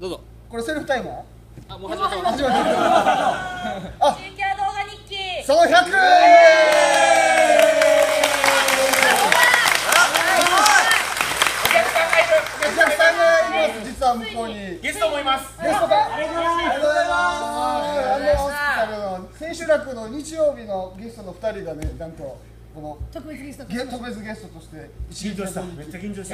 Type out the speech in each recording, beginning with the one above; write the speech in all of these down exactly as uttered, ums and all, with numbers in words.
どうぞ。 これセルフタイマー？ あ、もう始まってます。 始まってる。あ、 中継動画日記。 そのひゃく。お客さんがいます。実は向こうにゲストもいます。 ゲストがありがとうございます。あの千秋楽の日曜日のゲストのふたりがね、なんとこの特別ゲスト。 ゲ特別ゲストとして緊張した。めっちゃ緊張した。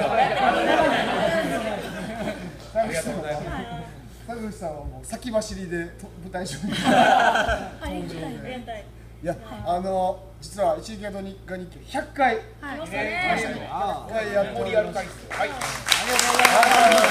ありがとうございます。田口さんはもう先走りで舞台上に。 ありがたい。 いや、あの実は一撃が日記ひゃっかいはい。 ひゃっかいやっております。 はい。 ありがとうございます。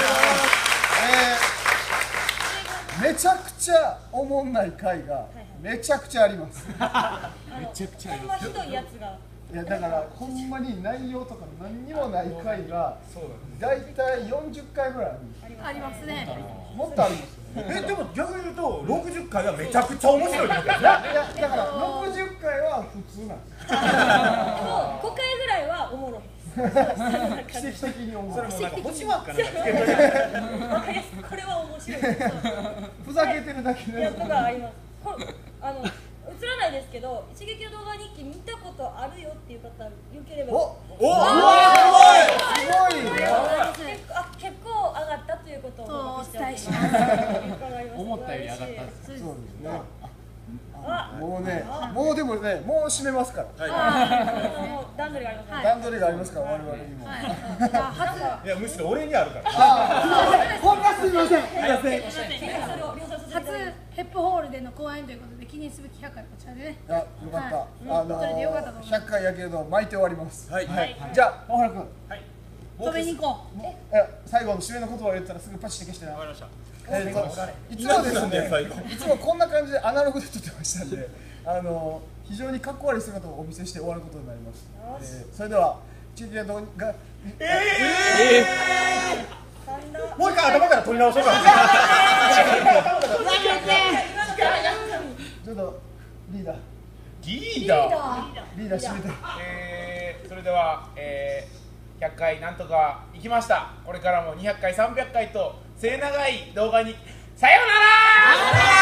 めちゃくちゃおもんない回がめちゃくちゃあります。 めちゃくちゃありほんま。 ますひどいやつが。 いやだからほんまに内容とか何にもない回がだいたいよんじゅっかいぐらいありますね。 もっとありますよね。 え、でも逆に言うとろくじゅっかいはめちゃくちゃ面白いってことですね。 いやいやだからろくじゅっかいは普通なんです。 でもごかいぐらいはおもろい。 奇跡的に思う。 それもなんか星マークかなんかつけといて。 わかりやすい。これは面白い。 ふざけてるだけで。 やったがあります。これあの映らないですけど、一撃の動画日記見たことあるよっていう方よければ。 お、 お、 すごい。すごい。 あ、結構上がったということをお伝えします。 思ったより上がったんです。 そうですね。 あ、 もうね、もうでもね、もう締めますから。 あ、もう段取りがありますね。 段取りがありますから、我々にも。 いやむしろ俺にあるから。 ほんますみません。 初ヘップホールでの公演ということで記念すべきひゃっかいこちらでね。 あ、よかった。あのひゃっかいやけど巻いて終わります。 はい。 じゃあ、大原君。 止めに行こう。 最後の締めの言葉を言ったらすぐパチって消してな。 わかりました。 いつもですね、いつもこんな感じでアナログで撮ってましたんで、あの非常にかっこ悪い姿をお見せして終わることになります。えー、それでは中継動画ええー、もう一回頭から撮り直そうか。 ちょっとリーダーリーダーリーダー締めて。 えー、それでは、えー、ひゃっかいなんとか行きました。これからもにひゃっかいさんびゃっかいと末長い動画にさようなら。